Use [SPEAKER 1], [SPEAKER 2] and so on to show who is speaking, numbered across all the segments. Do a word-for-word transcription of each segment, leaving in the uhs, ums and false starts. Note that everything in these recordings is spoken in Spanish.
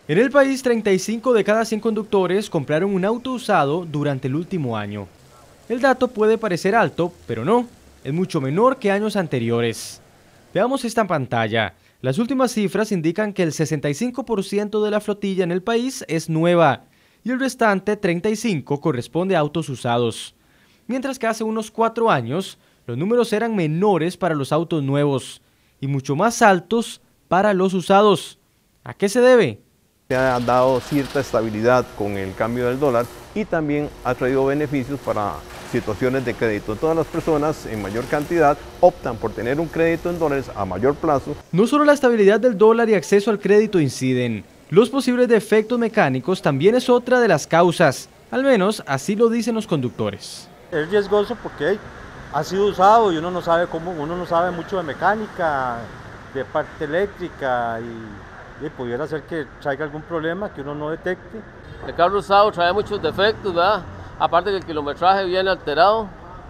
[SPEAKER 1] En el país, treinta y cinco de cada cien conductores compraron un auto usado durante el último año. El dato puede parecer alto, pero no, es mucho menor que años anteriores. Veamos esta pantalla. Las últimas cifras indican que el sesenta y cinco por ciento de la flotilla en el país es nueva y el restante treinta y cinco por ciento corresponde a autos usados. Mientras que hace unos cuatro años, los números eran menores para los autos nuevos y mucho más altos para los usados. ¿A qué se debe?
[SPEAKER 2] Se ha dado cierta estabilidad con el cambio del dólar y también ha traído beneficios para situaciones de crédito. Todas las personas en mayor cantidad optan por tener un crédito en dólares a mayor plazo.
[SPEAKER 1] No solo la estabilidad del dólar y acceso al crédito inciden, los posibles defectos mecánicos también es otra de las causas, al menos así lo dicen los conductores.
[SPEAKER 3] Es riesgoso porque ha sido usado y uno no sabe cómo, uno no sabe mucho de mecánica, de parte eléctrica y, y pudiera ser que traiga algún problema que uno no detecte.
[SPEAKER 4] El carro usado trae muchos defectos, ¿verdad? Aparte que el kilometraje viene alterado,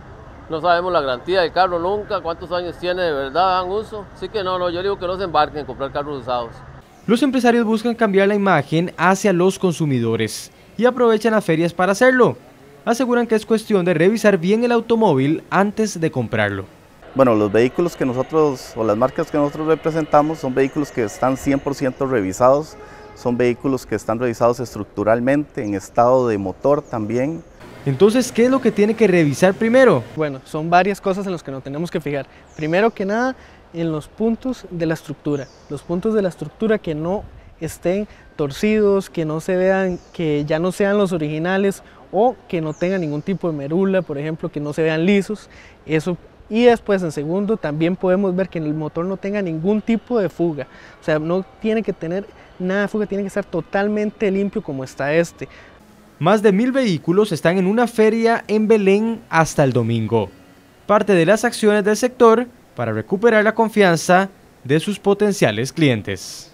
[SPEAKER 4] no sabemos la garantía del carro nunca, cuántos años tiene de verdad en uso, así que no, no, yo digo que no se embarquen en comprar carros usados.
[SPEAKER 1] Los empresarios buscan cambiar la imagen hacia los consumidores y aprovechan las ferias para hacerlo. Aseguran que es cuestión de revisar bien el automóvil antes de comprarlo.
[SPEAKER 5] Bueno, los vehículos que nosotros, o las marcas que nosotros representamos, son vehículos que están cien por ciento revisados, son vehículos que están revisados estructuralmente, en estado de motor también.
[SPEAKER 1] Entonces, ¿qué es lo que tiene que revisar primero?
[SPEAKER 6] Bueno, son varias cosas en las que nos tenemos que fijar. Primero que nada, en los puntos de la estructura. Los puntos de la estructura que no estén torcidos, que no se vean, que ya no sean los originales o que no tengan ningún tipo de merula, por ejemplo, que no se vean lisos. Eso. Y después, en segundo, también podemos ver que el motor no tenga ningún tipo de fuga. O sea, no tiene que tener nada de fuga, tiene que estar totalmente limpio como está este.
[SPEAKER 1] Más de mil vehículos están en una feria en Belén hasta el domingo. Parte de las acciones del sector para recuperar la confianza de sus potenciales clientes.